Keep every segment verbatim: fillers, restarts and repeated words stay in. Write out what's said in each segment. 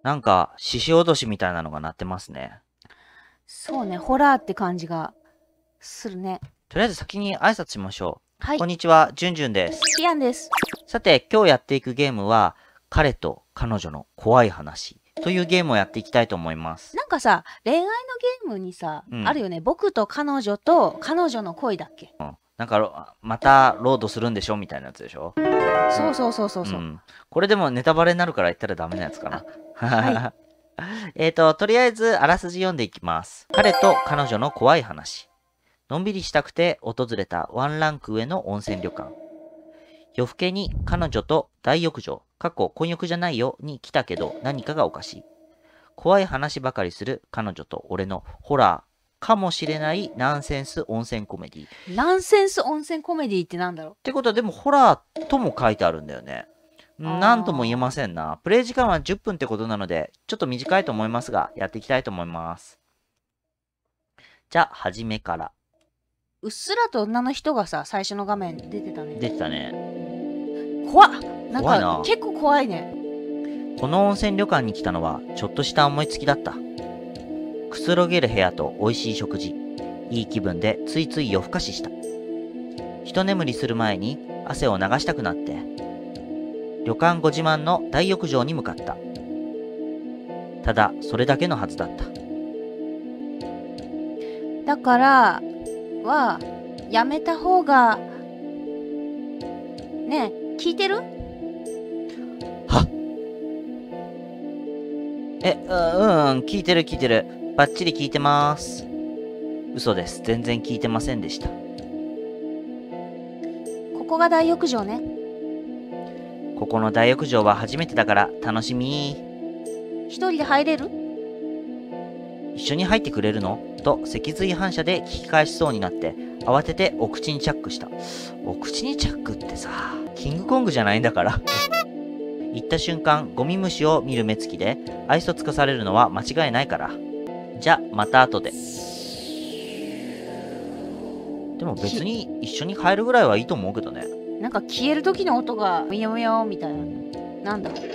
なんか、獅子おどしみたいなのが鳴ってますね。 そうね、ホラーって感じがするね。 とりあえず先に挨拶しましょう。 はい。 こんにちは、じゅんじゅんです。 ピアンです。 さて、今日やっていくゲームは、彼と彼女の怖い話というゲームをやっていきたいと思います。 なんかさ、恋愛のゲームにさ、 うんあるよね。僕と彼女と彼女の恋だっけ。 うん、なんか、またロードするんでしょみたいなやつでしょ。 そうそうそうそうそう。 うん。これでもネタバレになるから言ったらダメなやつかな。 はえっと、とりあえず、あらすじ読んでいきます。彼と彼女の怖い話。のんびりしたくて訪れたワンランク上の温泉旅館。夜更けに彼女と大浴場、過去混浴じゃないよに来たけど何かがおかしい。怖い話ばかりする彼女と俺のホラーかもしれないナンセンス温泉コメディ。 ナンセンス温泉コメディってなんだろう。 ってことはでもホラーとも書いてあるんだよね。 あーなんとも言えませんな。プレイ時間はじゅっぷんってことなので、ちょっと短いと思いますが、やっていきたいと思います。じゃあ、初めから。 うっすらと女の人がさ、最初の画面出てたね。 出てたね。 怖っ。なん怖いなか結構怖いね。 この温泉旅館に来たのは、ちょっとした思いつきだった。くつろげる部屋と美味しい食事。いい気分でついつい夜更かしした。一眠りする前に汗を流したくなって、旅館ご自慢の大浴場に向かった。ただ、それだけのはずだった。 だからはやめた方がねえ、聞いてる？ はっえ、う、うん、聞いてる聞いてる。バッチリ聞いてまーす。嘘です。全然聞いてませんでした。 ここが大浴場ね。 ここの大浴場は初めてだから楽しみー。 一人で入れる？ 一緒に入ってくれるのと脊髄反射で聞き返しそうになって慌ててお口にチャックした。お口にチャックってさ、キングコングじゃないんだから言った瞬間ゴミ虫を見る目つきで愛想つかされるのは間違いないから。じゃまた後で。でも別に一緒に入るぐらいはいいと思うけどね。 なんか消える時の音がミヨミヨみたいな。なんだろう。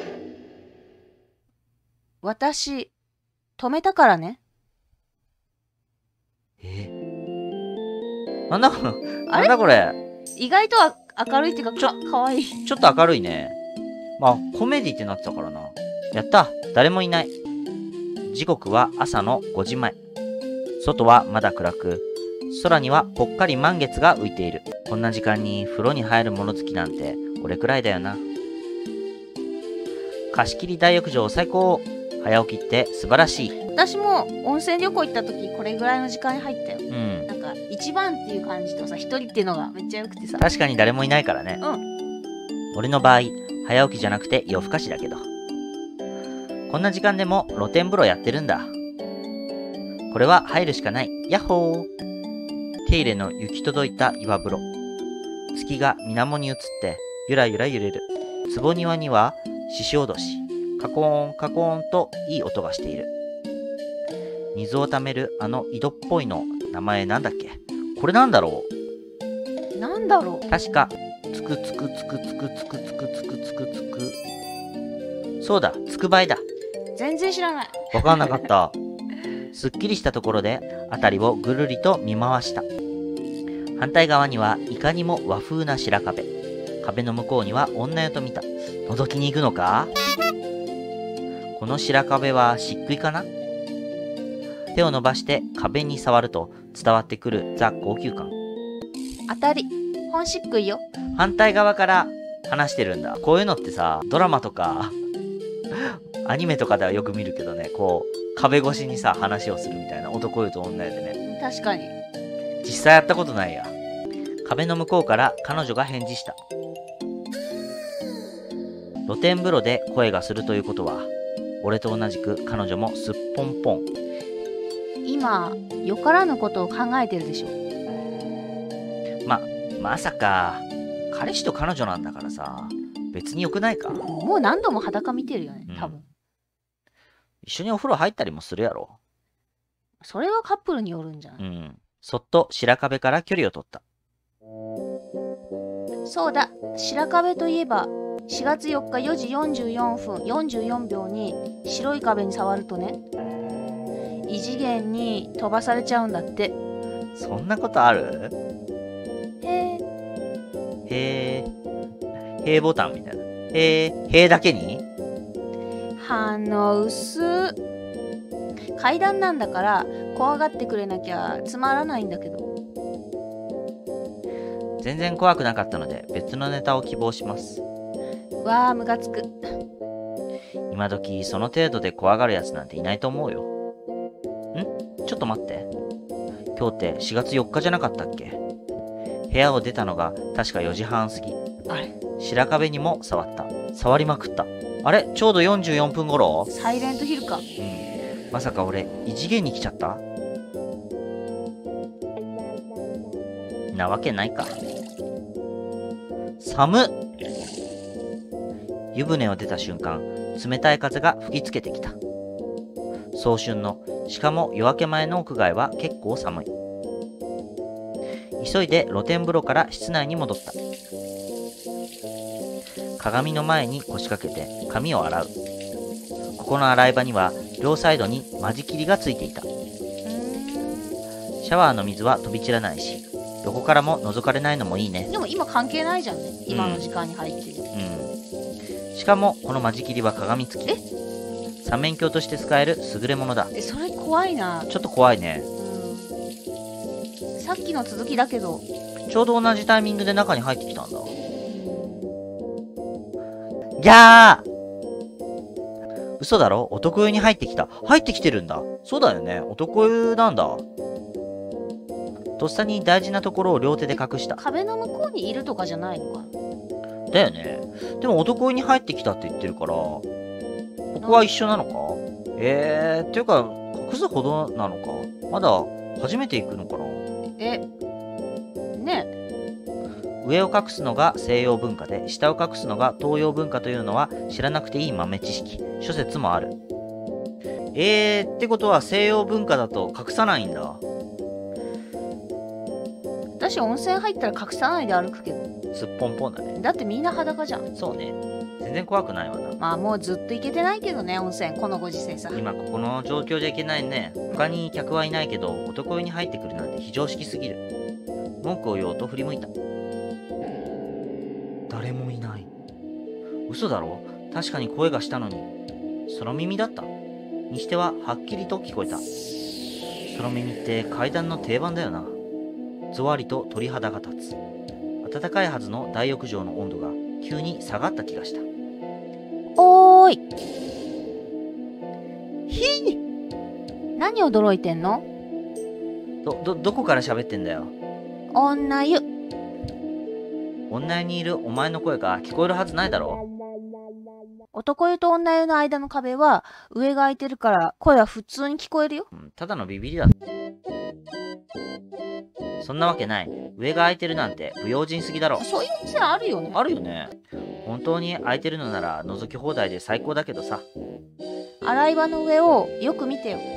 私止めたからね。 えなんだなあれんだこれ。 意外とは明るいっていうか、 ちょかかわいい。 ちょっと明るいね。まあコメディってなってたからな。やった、誰もいない。時刻は朝のごじまえ。外はまだ暗く、空にはぽっかり満月が浮いている。こんな時間に風呂に入る物好きなんて俺くらいだよな。貸し切り大浴場最高。早起きって素晴らしい。 私も温泉旅行行った時これぐらいの時間に入ったよ。 うん。 なんか一番っていう感じとさ、一人っていうのがめっちゃ良くてさ。 確かに誰もいないからね。 うん。 俺の場合、早起きじゃなくて夜更かしだけど。こんな時間でも露天風呂やってるんだ。これは入るしかない。ヤッホー。手入れの行き届いた岩風呂。月が水面に映ってゆらゆら揺れる。壺庭には獅子おどし。カコーンカコーンといい音がしている。水をためるあの井戸っぽいの名前なんだっけ。これなんだろう。 なんだろう。 確かつくつくつくつくつくつくつくつくつく。そうだ、つくばいだ。 全然知らない。 わかんなかった。すっきりしたところで辺りをぐるりと見回した。反対側にはいかにも和風な白壁。壁の向こうには女湯と見た。覗きに行くのか。この白壁は漆喰かな。手を伸ばして壁に触ると伝わってくるザ高級感。 当たり。本漆喰よ。 反対側から話してるんだ。こういうのってさ、ドラマとかアニメとかではよく見るけどね、こう壁越しにさ話をするみたいな。男湯と女湯でね。 確かに。 実際やったことないや。壁の向こうから彼女が返事した。露天風呂で声がするということは、俺と同じく彼女もすっぽんぽん。 今よからぬことを考えてるでしょ。 ま、まさか彼氏と彼女なんだからさ、別によくないか。 もう何度も裸見てるよね、多分。 うん、一緒にお風呂入ったりもするやろ。 それはカップルによるんじゃない。 うん。そっと白壁から距離を取った。 そうだ、白壁といえばしがつよっかよじよんじゅうよんぷんよんじゅうよんびょうに白い壁に触るとね、異次元に飛ばされちゃうんだって。 そんなことある？ へへえ。へえボタンみたいな。へえ、へえだけに？ 反応薄。階段なんだから怖がってくれなきゃつまらないんだけど。 全然怖くなかったので別のネタを希望します。 わあ、ムカつく。 今時その程度で怖がるやつなんていないと思うよ。ん？ちょっと待って。今日ってしがつよっかじゃなかったっけ？部屋を出たのが確かよじはん過ぎ。 あれ？ 白壁にも触った。触りまくった。あれ？ちょうどよんじゅうよんぷん頃？ サイレントヒルか。 うん。まさか俺、異次元に来ちゃった？なわけないか。寒っ。湯船を出た瞬間、冷たい風が吹きつけてきた。早春の、しかも夜明け前の屋外は結構寒い。急いで露天風呂から室内に戻った。鏡の前に腰掛けて髪を洗う。ここの洗い場には両サイドに間仕切りがついていた。シャワーの水は飛び散らないし、横からも覗かれないのもいいね。 でも今関係ないじゃんね。今の時間に入ってる。 うん。しかもこの間仕切りは鏡付き。 え？ 三面鏡として使える優れものだ。 え、それ怖いな。 ちょっと怖いね。 うん。さっきの続きだけど。 ちょうど同じタイミングで中に入ってきたんだ。ギャー！嘘だろ？男湯に入ってきた。入ってきてるんだ。そうだよね。男湯なんだ。とっさに大事なところを両手で隠した。 壁の向こうにいるとかじゃないのか。 だよね。でも男湯に入ってきたって言ってるから、ここは一緒なのか？えー、っていうか、隠すほどなのか？まだ初めて行くのかな？ え、ね。 上を隠すのが西洋文化で、下を隠すのが東洋文化というのは知らなくていい豆知識。諸説もある。えー、ってことは西洋文化だと隠さないんだ。 私温泉入ったら隠さないで歩くけど。 すっぽんぽんだね。 だってみんな裸じゃん。 そうね。全然怖くないわな。 まあもうずっと行けてないけどね、温泉。このご時世さ。 今ここの状況じゃいけないね。他に客はいないけど、男湯に入ってくるなんて非常識すぎる。文句を言おうと振り向いた。誰もいない。嘘だろ？確かに声がしたのに。空耳だった？にしてははっきりと聞こえた。空耳って階段の定番だよな。ぞわりと鳥肌が立つ。暖かいはずの大浴場の温度が急に下がった気がした。 おーい。 ひぃ！ 何驚いてんの？ ど、ど、どこから喋ってんだよ。 女湯。 女湯にいるお前の声が聞こえるはずないだろ。 男湯と女湯の間の壁は上が空いてるから声は普通に聞こえるよ。 うん、ただのビビりだ。そんなわけない。上が空いてるなんて不用心すぎだろ。 そういう温泉あるよね。 あるよね。本当に空いてるのなら覗き放題で最高だけどさ。 洗い場の上をよく見てよ。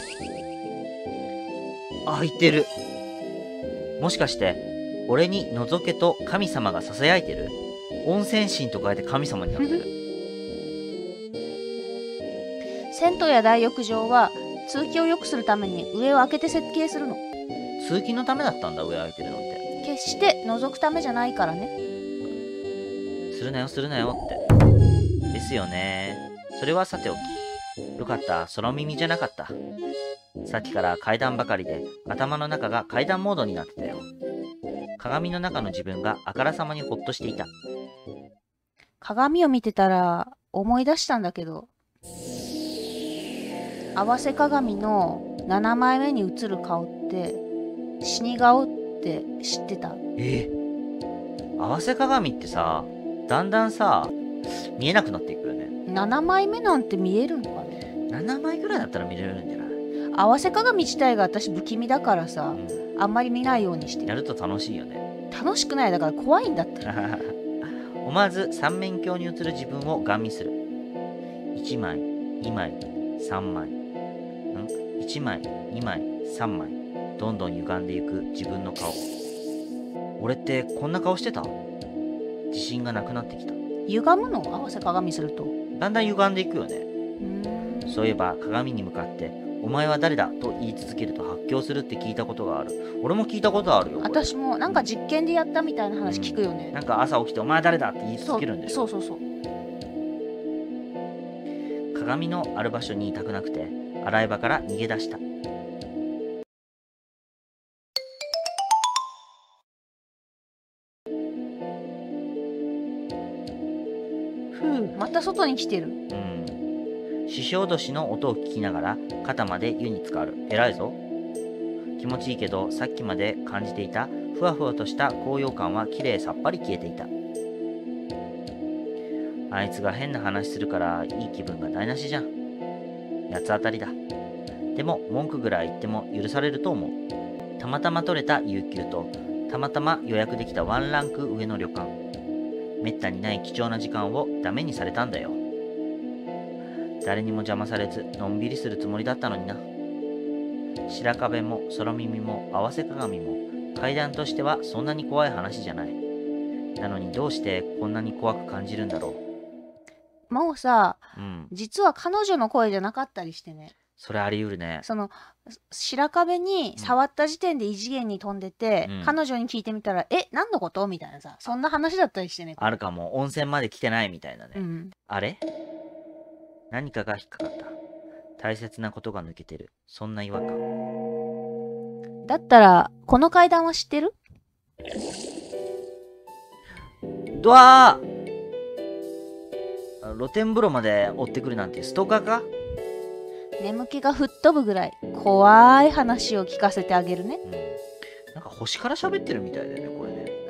空いてる。もしかして俺に覗けと神様が囁いてる？温泉神と書いて神様になってる。 銭湯や大浴場は通気を良くするために上を開けて設計するの。 通気のためだったんだ、上開いてるのって。 決して覗くためじゃないからね。 するなよするなよってですよね。それはさておき、よかった、空耳じゃなかった。さっきから階段ばかりで頭の中が階段モードになってたよ。鏡の中の自分があからさまにほっとしていた。 鏡を見てたら思い出したんだけど、合わせ鏡のななまいめに映る顔って死顔って知ってた？ え合わせ鏡ってさ、だんだんさ見えなくなっていくよね。 ななまいめなんて見えるのかね。 ななまいぐらいだったら見れるんじゃない？ 合わせ鏡自体が私不気味だからさ、うん、あんまり見ないようにしてる。 やると楽しいよね。 楽しくない、だから怖いんだって思わず三面鏡に映る自分をガン見する。いちまい、にまい、さんまい。ん ?いち 枚、にまい、さんまい。どんどん歪んでいく自分の顔。俺ってこんな顔してた？自信がなくなってきた。 歪むの合わせ鏡すると。 だんだん歪んでいくよね。 うーん。 そういえば鏡に向かって「お前は誰だ?」と言い続けると発狂するって聞いたことがある。俺も聞いたことあるよ。これ私もなんか実験でやったみたいな話聞くよね。 なんか朝起きて「お前誰だ?」って言いそう続けるんでしょ。 そうそうそう。 鏡のある場所にいたくなくて洗い場から逃げ出した。 ふう、また外に来てる。 うん獅子脅しの音を聞きながら肩まで湯に浸かる。偉いぞ。気持ちいいけどさっきまで感じていたふわふわとした高揚感はきれいさっぱり消えていた。あいつが変な話するからいい気分が台無しじゃん。八つ当たりだ。でも文句ぐらい言っても許されると思う。たまたま取れた有給とたまたま予約できたワンランク上の旅館。めったにない貴重な時間をダメにされたんだよ。誰にも邪魔されずのんびりするつもりだったのにな。白壁も空耳も合わせ鏡も階段としてはそんなに怖い話じゃない。なのにどうしてこんなに怖く感じるんだろもうさ、 う。うん実は彼女の声じゃなかったりしてね。 それあり得るね。 その白壁に触った時点で異次元に飛んでて、 うん彼女に聞いてみたら「え何のこと?」みたいなさ、そんな話だったりしてね。 あるかも。温泉まで来てないみたいなね。 うん。 あれ何かが引っかかった。大切なことが抜けてる。そんな違和感。 だったらこの階段は知ってる？ ドアー露天風呂まで追ってくるなんてストーカーか？ 眠気が吹っ飛ぶぐらい怖い話を聞かせてあげるね。 うん。なんか星から喋ってるみたいだよね、これね。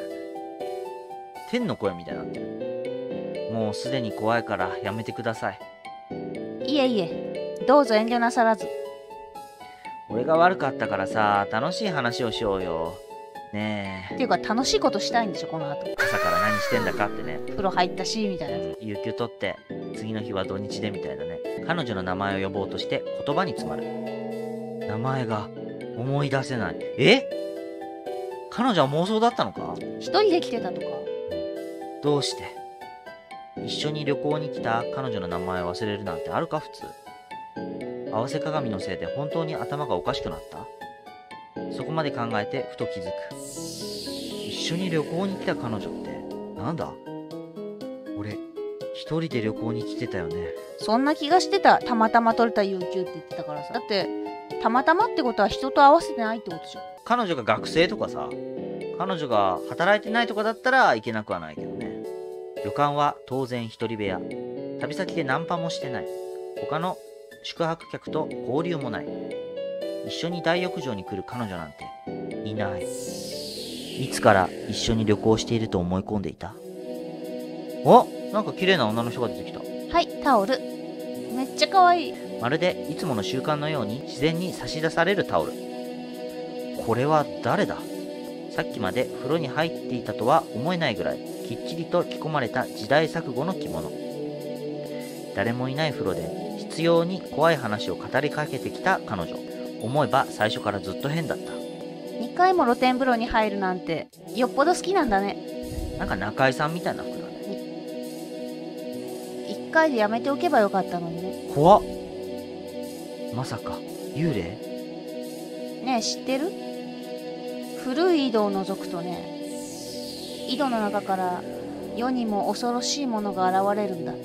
天の声みたいになってる。もうすでに怖いからやめてください。 いえいえ、どうぞ遠慮なさらず。 俺が悪かったからさ、楽しい話をしようよ。ねっていうか楽しいことしたいんでしょこの後。 え、朝から何してんだかってね。 風呂入ったしみたいなやつ。 有給取って次の日は土日でみたいなね。彼女の名前を呼ぼうとして言葉に詰まる。名前が思い出せない。え？彼女は妄想だったのか？ 一人で来てたとか。 どうして？一緒に旅行に来た彼女の名前を忘れるなんてあるか普通。合わせ鏡のせいで本当に頭がおかしくなった？そこまで考えてふと気づく。一緒に旅行に来た彼女ってなんだ？俺一人で旅行に来てたよね。 そんな気がしてた。たまたま取れた有給って言ってたからさ。だってたまたまってことは人と合わせてないってことじゃん。 彼女が学生とかさ、彼女が働いてないとかだったらいけなくはないけどね。旅館は当然一人部屋。旅先でナンパもしてない。他の宿泊客と交流もない。一緒に大浴場に来る彼女なんていない。いつから一緒に旅行していると思い込んでいた？お、なんか綺麗な女の人が出てきた。 はい、タオル。めっちゃ可愛い。 まるでいつもの習慣のように自然に差し出されるタオル。これは誰だ？さっきまで風呂に入っていたとは思えないぐらいきっちりと着込まれた時代錯誤の着物。誰もいない風呂で執拗に怖い話を語りかけてきた彼女。思えば最初からずっと変だった。 にかいも露天風呂に入るなんてよっぽど好きなんだね。 なんか中井さんみたいな服だね。 いっかいでやめておけばよかったのにね。 怖っ。まさか幽霊？ ねえ知ってる？古い井戸を覗くとね、井戸の中から世にも恐ろしいものが現れるんだって。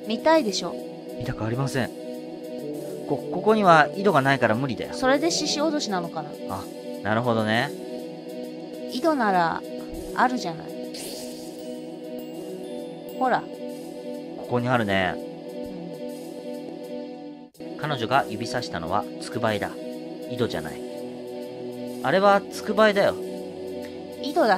見たいでしょ？ 見たくありません。こ、ここには井戸がないから無理だよ。 それで獅子脅しなのかな。 あ、なるほどね。 井戸ならあるじゃない。ほら、 ここにあるね。彼女が指さしたのはつくばいだ。井戸じゃない。あれはつくばいだよ。 井戸だって。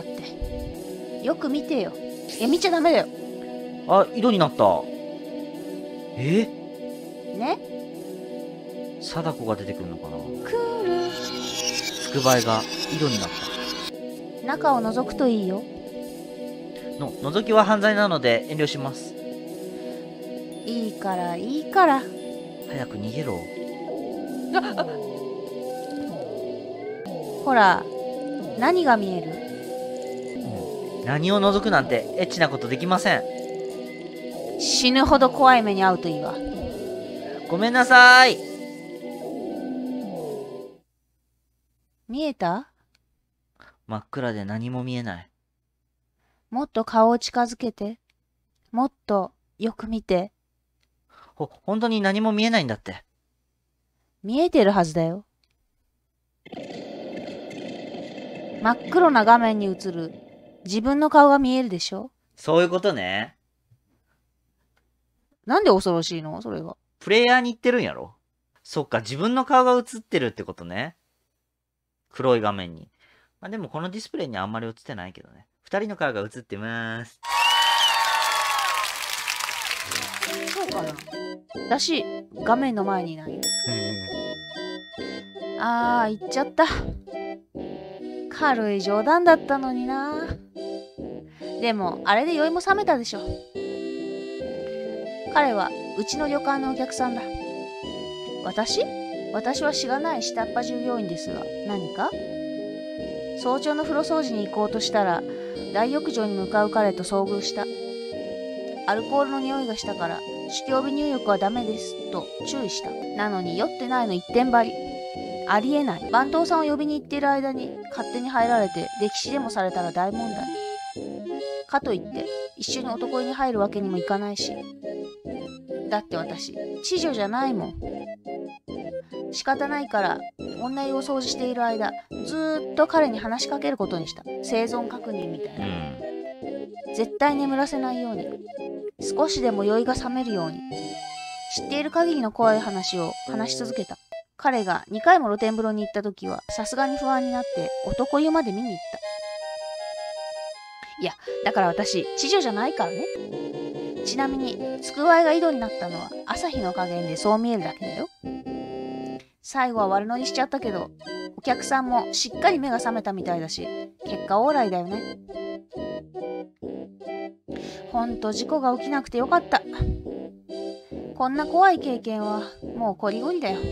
よく見てよ。え、見ちゃダメだよ。 あ、井戸になった。え？ ね？ 貞子が出てくるのかな。 クール。 つくばいが井戸になった。 中を覗くといいよ。 の、覗きは犯罪なので遠慮します。 いいからいいから。 早く逃げろ。 ほら、何が見える？ 何を覗くなんてエッチなことできません。 死ぬほど怖い目に遭うといいわ。 ごめんなさい。 見えた？ 真っ暗で何も見えない。 もっと顔を近づけて。もっとよく見て。 ほ、本当に何も見えないんだって。 見えてるはずだよ。真っ黒な画面に映る自分の顔が見えるでしょ？ そういうことね。 なんで恐ろしいの？それが。 プレイヤーに言ってるんやろ？そっか、自分の顔が映ってるってことね。黒い画面に。まあ、でもこのディスプレイにあんまり映ってないけどね。二人の顔が映ってまーす。 そうかな。私、画面の前にいないよ。あー、言っちゃった。軽い冗談だったのにな。でも、あれで酔いも覚めたでしょ。彼は、うちの旅館のお客さんだ。私？私はしがない下っ端従業員ですが、何か？早朝の風呂掃除に行こうとしたら、大浴場に向かう彼と遭遇した。アルコールの匂いがしたから、酒気帯び入浴はダメです、と注意した。なのに酔ってないの一点張り。ありえない。番頭さんを呼びに行っている間に、勝手に入られて、溺死でもされたら大問題。かといって、一緒に男湯に入るわけにもいかないし。だって私、知女じゃないもん。仕方ないから、女湯を掃除している間、ずーっと彼に話しかけることにした。生存確認みたいな。うん、絶対眠らせないように。少しでも酔いが覚めるように。知っている限りの怖い話を話し続けた。彼がにかいも露天風呂に行った時は、さすがに不安になって男湯まで見に行った。いや、だから私、知女じゃないからね。ちなみに、つくわいが井戸になったのは朝日の加減でそう見えるだけだよ。最後は悪乗りしちゃったけど、お客さんもしっかり目が覚めたみたいだし、結果オーライだよね。ほんと事故が起きなくてよかった。こんな怖い経験はもうこりごりだよ。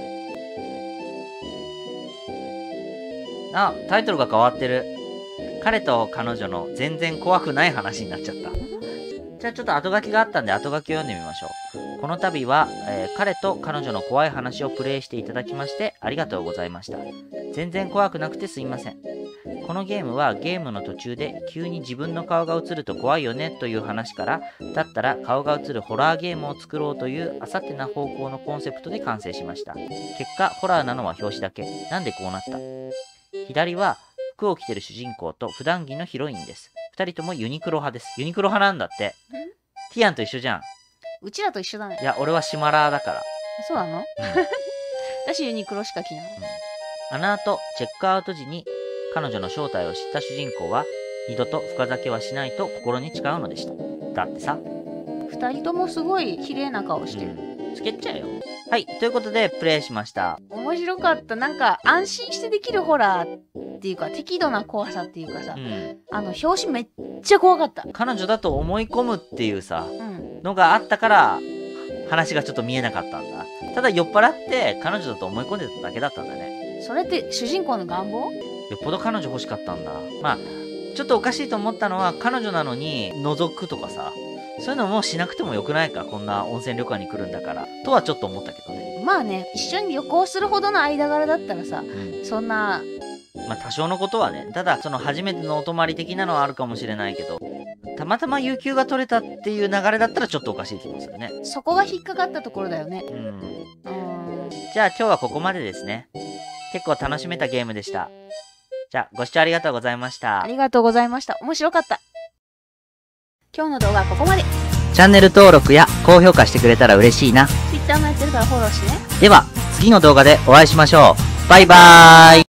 あ、タイトルが変わってる。彼と彼女の全然怖くない話になっちゃった。じゃあちょっと後書きがあったんで後書きを読んでみましょう。この度は、えー、彼と彼女の怖い話をプレイしていただきましてありがとうございました。全然怖くなくてすいません。このゲームはゲームの途中で急に自分の顔が映ると怖いよねという話から、だったら顔が映るホラーゲームを作ろうというあさってな方向のコンセプトで完成しました。結果ホラーなのは表紙だけ。なんでこうなった？左は服を着てる主人公と普段着のヒロインです。二人ともユニクロ派です。ユニクロ派なんだって。ティアンと一緒じゃん。 うちらと一緒だね。 いや、俺はシマラーだから。 そうなの？うん、私ユニクロしか着ない。 うん、あの後、チェックアウト時に彼女の正体を知った主人公は、二度と深酒はしないと心に誓うのでした。だってさ。 二人ともすごい綺麗な顔してる。 うん、つけっちゃうよ。はい、ということでプレイしました。 面白かった。なんか安心してできるホラーっていうか、適度な怖さっていうかさ、うん、あの表紙めっちゃ怖かった。 彼女だと思い込むっていうさ、 うん、 のがあったから話がちょっと見えなかったんだ。ただ酔っ払って彼女だと思い込んでただけだったんだね。 それって主人公の願望？ よっぽど彼女欲しかったんだ。まあちょっとおかしいと思ったのは、彼女なのに覗くとかさ、そういうのもしなくてもよくないか、こんな温泉旅館に来るんだからとはちょっと思ったけどね。 まあね、一緒に旅行するほどの間柄だったらさ、うん、そんなまあ多少のことはね、ただその初めてのお泊まり的なのはあるかもしれないけど、たまたま有給が取れたっていう流れだったらちょっとおかしい気もするね。 そこが引っかかったところだよね。 うん。うん。じゃあ今日はここまでですね。結構楽しめたゲームでした。じゃあご視聴ありがとうございました。 ありがとうございました。面白かった。今日の動画はここまで。 チャンネル登録や高評価してくれたら嬉しいな。 Twitter もやってるからフォローしてね。 では次の動画でお会いしましょう。バイバーイ。